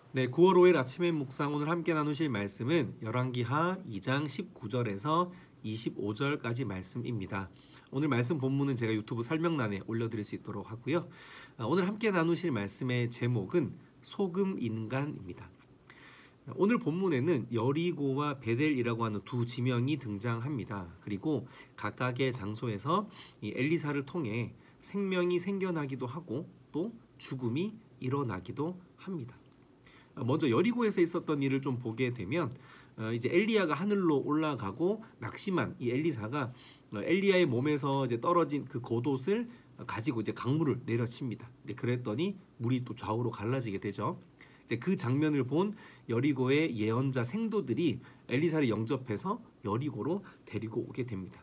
네, 9월 5일 아침의 묵상 오늘 함께 나누실 말씀은 열왕기하 2장 19절에서 25절까지 말씀입니다. 오늘 말씀 본문은 제가 유튜브 설명란에 올려드릴 수 있도록 하고요. 오늘 함께 나누실 말씀의 제목은 소금 인간입니다. 오늘 본문에는 여리고와 베델이라고 하는 두 지명이 등장합니다. 그리고 각각의 장소에서 이 엘리사를 통해 생명이 생겨나기도 하고 또 죽음이 일어나기도 합니다. 먼저 여리고에서 있었던 일을 좀 보게 되면 이제 엘리야가 하늘로 올라가고 낙심한 이 엘리사가 엘리야의 몸에서 이제 떨어진 그 겉옷을 가지고 이제 강물을 내려칩니다. 그랬더니 물이 또 좌우로 갈라지게 되죠. 이제 그 장면을 본 여리고의 예언자 생도들이 엘리사를 영접해서 여리고로 데리고 오게 됩니다.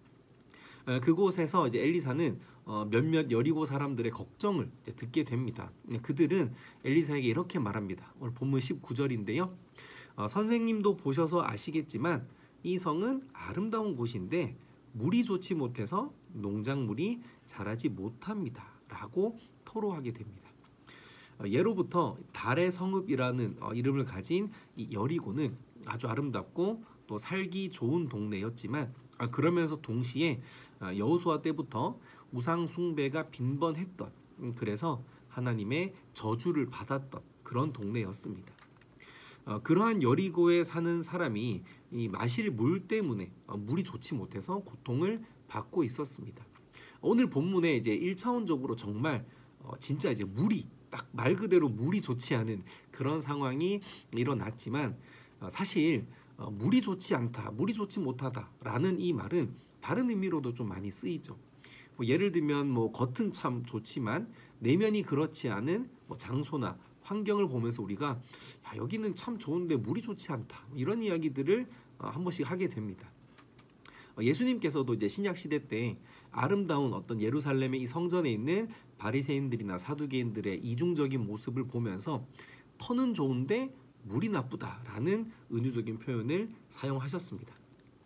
그곳에서 이제 엘리사는 몇몇 여리고 사람들의 걱정을 듣게 됩니다. 그들은 엘리사에게 이렇게 말합니다. 오늘 본문 19절인데요. 선생님도 보셔서 아시겠지만 이 성은 아름다운 곳인데 물이 좋지 못해서 농작물이 자라지 못합니다. 라고 토로하게 됩니다. 예로부터 달의 성읍이라는 이름을 가진 이 여리고는 아주 아름답고 또 살기 좋은 동네였지만 그러면서 동시에 여호수아 때부터 우상 숭배가 빈번했던 그래서 하나님의 저주를 받았던 그런 동네였습니다. 그러한 여리고에 사는 사람이 이 마실 물 때문에 물이 좋지 못해서 고통을 받고 있었습니다. 오늘 본문에 이제 1차원적으로 정말 진짜 이제 물이 딱 말 그대로 물이 좋지 않은 그런 상황이 일어났지만 사실 물이 좋지 않다, 물이 좋지 못하다라는 이 말은 다른 의미로도 좀 많이 쓰이죠. 예를 들면 겉은 참 좋지만 내면이 그렇지 않은 장소나 환경을 보면서 우리가 여기는 참 좋은데 물이 좋지 않다 이런 이야기들을 한 번씩 하게 됩니다. 예수님께서도 이제 신약 시대 때 아름다운 어떤 예루살렘의 이 성전에 있는 바리새인들이나 사두개인들의 이중적인 모습을 보면서 터는 좋은데 물이 나쁘다라는 은유적인 표현을 사용하셨습니다.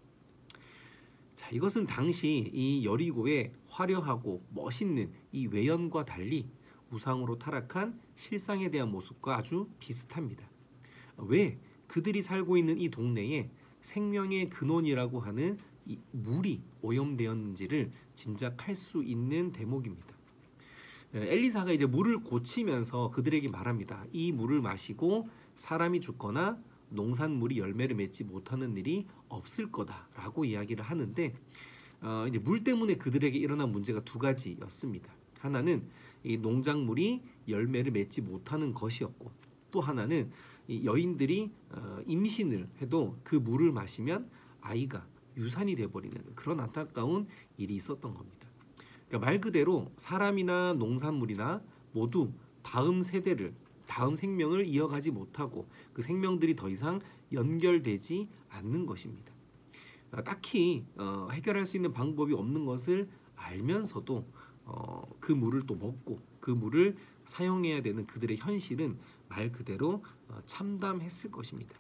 자, 이것은 당시 이 여리고의 화려하고 멋있는 이 외연과 달리 우상으로 타락한 실상에 대한 모습과 아주 비슷합니다. 왜 그들이 살고 있는 이 동네에 생명의 근원이라고 하는 이 물이 오염되었는지를 짐작할 수 있는 대목입니다. 엘리사가 이제 물을 고치면서 그들에게 말합니다. 이 물을 마시고 사람이 죽거나 농산물이 열매를 맺지 못하는 일이 없을 거다라고 이야기를 하는데 이제 물 때문에 그들에게 일어난 문제가 두 가지였습니다. 하나는 이 농작물이 열매를 맺지 못하는 것이었고 또 하나는 이 여인들이 임신을 해도 그 물을 마시면 아이가 유산이 돼버리는 그런 안타까운 일이 있었던 겁니다. 그러니까 말 그대로 사람이나 농산물이나 모두 다음 세대를 다음 생명을 이어가지 못하고 그 생명들이 더 이상 연결되지 않는 것입니다. 딱히 해결할 수 있는 방법이 없는 것을 알면서도 그 물을 또 먹고 그 물을 사용해야 되는 그들의 현실은 말 그대로 참담했을 것입니다.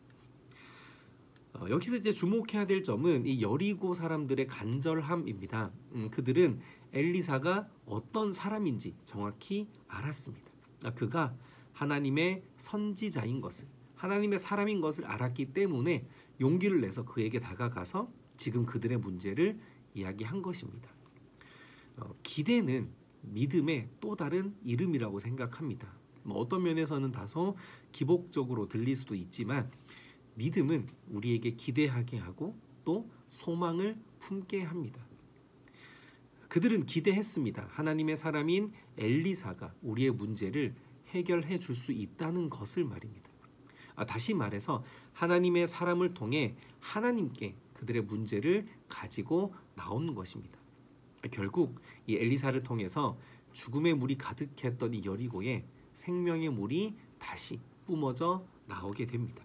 여기서 이제 주목해야 될 점은 이 여리고 사람들의 간절함입니다. 그들은 엘리사가 어떤 사람인지 정확히 알았습니다. 그가 하나님의 선지자인 것을, 하나님의 사람인 것을 알았기 때문에 용기를 내서 그에게 다가가서 지금 그들의 문제를 이야기한 것입니다. 기대는 믿음의 또 다른 이름이라고 생각합니다. 어떤 면에서는 다소 기복적으로 들릴 수도 있지만 믿음은 우리에게 기대하게 하고 또 소망을 품게 합니다. 그들은 기대했습니다. 하나님의 사람인 엘리사가 우리의 문제를 해결해 줄 수 있다는 것을 말입니다. 다시 말해서 하나님의 사람을 통해 하나님께 그들의 문제를 가지고 나오는 것입니다. 결국 이 엘리사를 통해서 죽음의 물이 가득했던 이 여리고에 생명의 물이 다시 뿜어져 나오게 됩니다.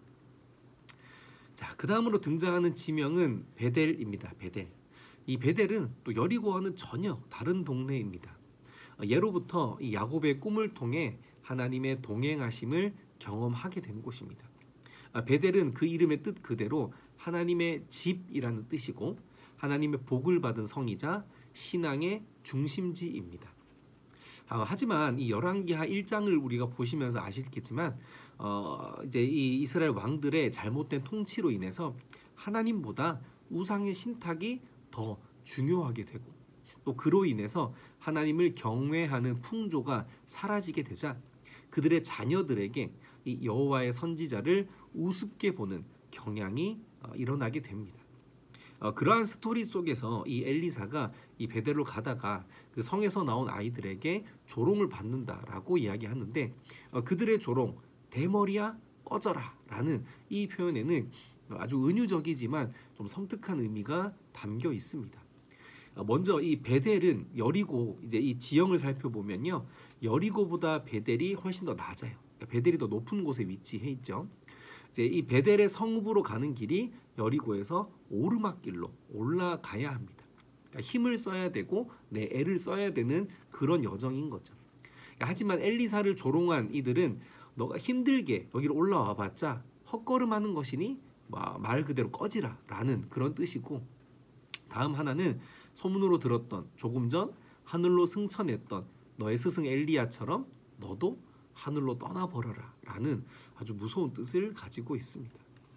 자, 그 다음으로 등장하는 지명은 베델입니다. 베델. 이 베델은 또 여리고와는 전혀 다른 동네입니다. 예로부터 이 야곱의 꿈을 통해 하나님의 동행하심을 경험하게 된 곳입니다. 베델은 그 이름의 뜻 그대로 하나님의 집이라는 뜻이고 하나님의 복을 받은 성이자 신앙의 중심지입니다. 하지만 이 열왕기하 1장을 우리가 보시면서 아시겠지만 이제 이 이스라엘 왕들의 잘못된 통치로 인해서 하나님보다 우상의 신탁이 더 중요하게 되고 또 그로 인해서 하나님을 경외하는 풍조가 사라지게 되자 그들의 자녀들에게 이 여호와의 선지자를 우습게 보는 경향이 일어나게 됩니다. 그러한 스토리 속에서 이 엘리사가 이 베델로 가다가 그 성에서 나온 아이들에게 조롱을 받는다라고 이야기하는데 그들의 조롱 대머리야 꺼져라 라는 이 표현에는 아주 은유적이지만 좀 섬뜩한 의미가 담겨 있습니다. 먼저 이 베델은 여리고 이제 이 지형을 살펴보면요 여리고보다 베델이 훨씬 더 낮아요. 베델이 더 높은 곳에 위치해 있죠. 이제 이 베델의 성읍으로 가는 길이 여리고에서 오르막길로 올라가야 합니다. 그러니까 힘을 써야 되고 내 애를 써야 되는 그런 여정인 거죠. 하지만 엘리사를 조롱한 이들은 너가 힘들게 여기로 올라와봤자 헛걸음하는 것이니 말 그대로 꺼지라 라는 그런 뜻이고 다음 하나는 소문으로 들었던 조금 전 하늘로 승천했던 너의 스승 엘리야처럼 너도 하늘로 떠나버려라 라는 아주 무서운 뜻을 가지고 있습니다.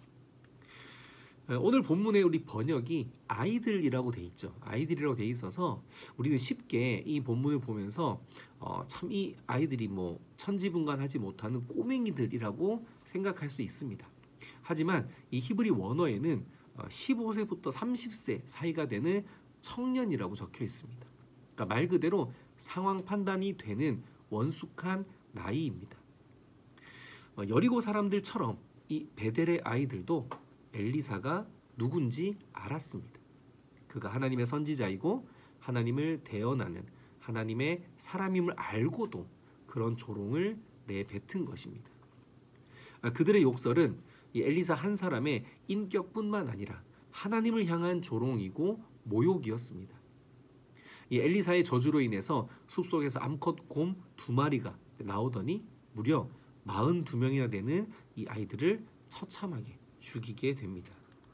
오늘 본문에 우리 번역이 아이들이라고 돼 있죠. 아이들이라고 돼 있어서 우리는 쉽게 이 본문을 보면서 참 이 아이들이 뭐 천지분간하지 못하는 꼬맹이들이라고 생각할 수 있습니다. 하지만 이 히브리 원어에는 15세부터 30세 사이가 되는 청년이라고 적혀 있습니다. 그러니까 말 그대로 상황 판단이 되는 원숙한 나이입니다. 여리고 사람들처럼 이 베델의 아이들도 엘리사가 누군지 알았습니다. 그가 하나님의 선지자이고 하나님을 대언하는 하나님의 사람임을 알고도 그런 조롱을 내뱉은 것입니다. 그들의 욕설은 이 엘리사 한 사람의 인격뿐만 아니라 하나님을 향한 조롱이고 모욕이었습니다. 이 엘리사의 저주로 인해서 숲속에서 암컷 곰 2마리가 나오더니 무려 42명이나 되는 이 아이들을 처참하게 죽이게 됩니다.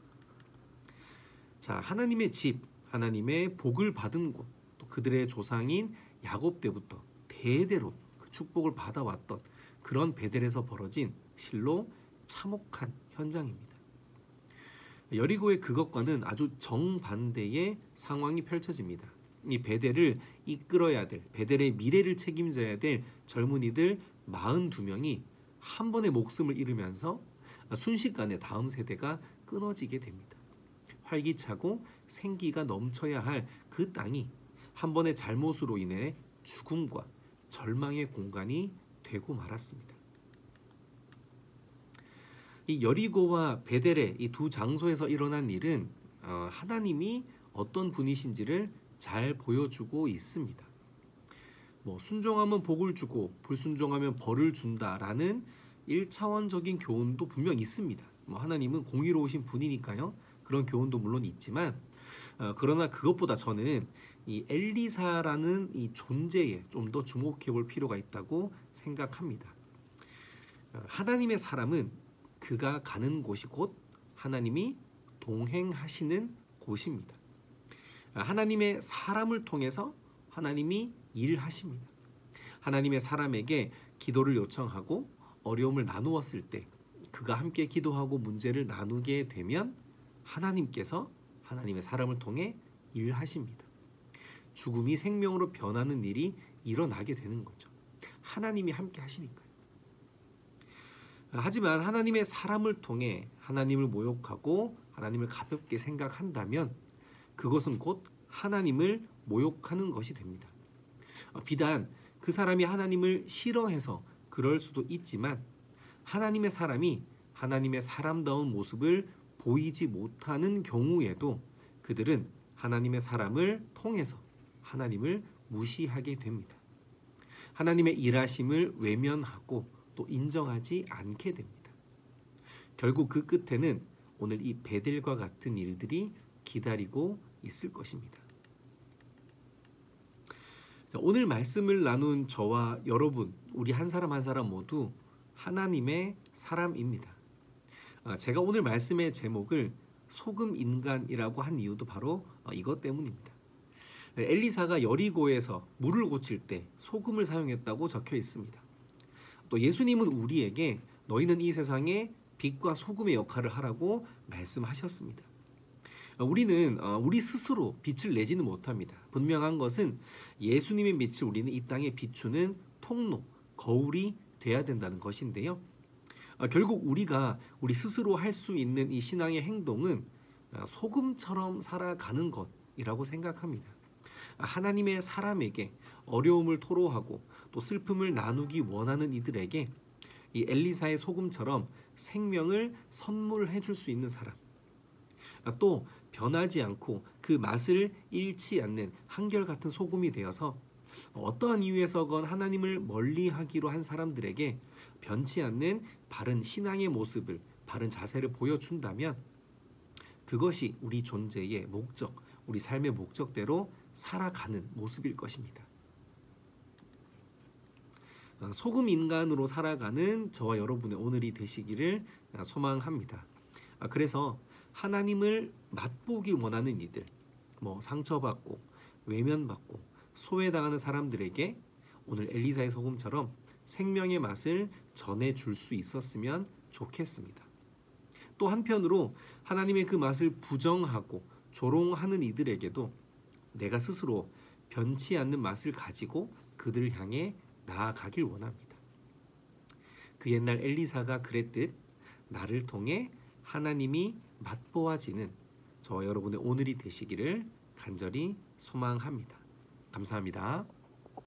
자, 하나님의 집, 하나님의 복을 받은 곳, 또 그들의 조상인 야곱 때부터 대대로 그 축복을 받아왔던 그런 베델에서 벌어진 실로 참혹한 현장입니다. 여리고의 그것과는 아주 정반대의 상황이 펼쳐집니다. 이 베델을 이끌어야 될, 베델의 미래를 책임져야 될 젊은이들 42명이 한 번에 목숨을 잃으면서 순식간에 다음 세대가 끊어지게 됩니다. 활기차고 생기가 넘쳐야 할 그 땅이 한 번의 잘못으로 인해 죽음과 절망의 공간이 되고 말았습니다. 이 여리고와 베델의 이 두 장소에서 일어난 일은 하나님이 어떤 분이신지를 잘 보여주고 있습니다. 뭐 순종하면 복을 주고 불순종하면 벌을 준다라는 1차원적인 교훈도 분명 있습니다. 뭐 하나님은 공의로우신 분이니까요. 그런 교훈도 물론 있지만 그러나 그것보다 저는 이 엘리사라는 이 존재에 좀 더 주목해 볼 필요가 있다고 생각합니다. 하나님의 사람은 그가 가는 곳이 곧 하나님이 동행하시는 곳입니다. 하나님의 사람을 통해서 하나님이 일하십니다. 하나님의 사람에게 기도를 요청하고 어려움을 나누었을 때 그가 함께 기도하고 문제를 나누게 되면 하나님께서 하나님의 사람을 통해 일하십니다. 죽음이 생명으로 변하는 일이 일어나게 되는 거죠. 하나님이 함께 하시니까요. 하지만 하나님의 사람을 통해 하나님을 모욕하고 하나님을 가볍게 생각한다면 그것은 곧 하나님을 모욕하는 것이 됩니다. 비단 그 사람이 하나님을 싫어해서 그럴 수도 있지만 하나님의 사람이 하나님의 사람다운 모습을 보이지 못하는 경우에도 그들은 하나님의 사람을 통해서 하나님을 무시하게 됩니다. 하나님의 일하심을 외면하고 또 인정하지 않게 됩니다. 결국 그 끝에는 오늘 이 베델과 같은 일들이 기다리고 있을 것입니다. 오늘 말씀을 나눈 저와 여러분, 우리 한 사람 한 사람 모두 하나님의 사람입니다. 제가 오늘 말씀의 제목을 소금 인간이라고 한 이유도 바로 이것 때문입니다. 엘리사가 여리고에서 물을 고칠 때 소금을 사용했다고 적혀 있습니다. 또 예수님은 우리에게 너희는 이 세상에 빛과 소금의 역할을 하라고 말씀하셨습니다. 우리는 우리 스스로 빛을 내지는 못합니다. 분명한 것은 예수님의 빛을 우리는 이 땅에 비추는 통로, 거울이 돼야 된다는 것인데요. 결국 우리가 우리 스스로 할 수 있는 이 신앙의 행동은 소금처럼 살아가는 것이라고 생각합니다. 하나님의 사람에게 어려움을 토로하고 또 슬픔을 나누기 원하는 이들에게 이 엘리사의 소금처럼 생명을 선물해 줄 수 있는 사람, 또 변하지 않고 그 맛을 잃지 않는 한결같은 소금이 되어서 어떠한 이유에서건 하나님을 멀리하기로 한 사람들에게 변치 않는 바른 신앙의 모습을, 바른 자세를 보여준다면 그것이 우리 존재의 목적, 우리 삶의 목적대로 살아가는 모습일 것입니다. 소금 인간으로 살아가는 저와 여러분의 오늘이 되시기를 소망합니다. 그래서 하나님을 맛보길 원하는 이들, 상처받고 외면받고 소외당하는 사람들에게 오늘 엘리사의 소금처럼 생명의 맛을 전해줄 수 있었으면 좋겠습니다. 또 한편으로 하나님의 그 맛을 부정하고 조롱하는 이들에게도 내가 스스로 변치 않는 맛을 가지고 그들을 향해 나아가길 원합니다. 그 옛날 엘리사가 그랬듯 나를 통해 하나님이 맛보아지는 저와 여러분의 오늘이 되시기를 간절히 소망합니다. 감사합니다.